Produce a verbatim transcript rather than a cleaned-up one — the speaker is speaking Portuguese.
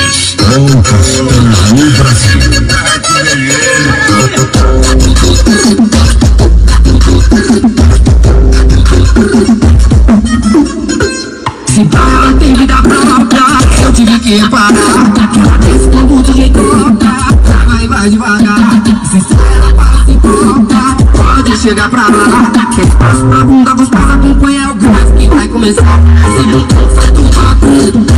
Estão testando o Brasil. Se ela tem vida própria, eu tive que parar. Esse povo de jeito vai, vai devagar. Se ela para se própria, pode chegar pra lá. Espaço na bunda gostosa, acompanha o gás que vai começar. Se botou, sai do papo.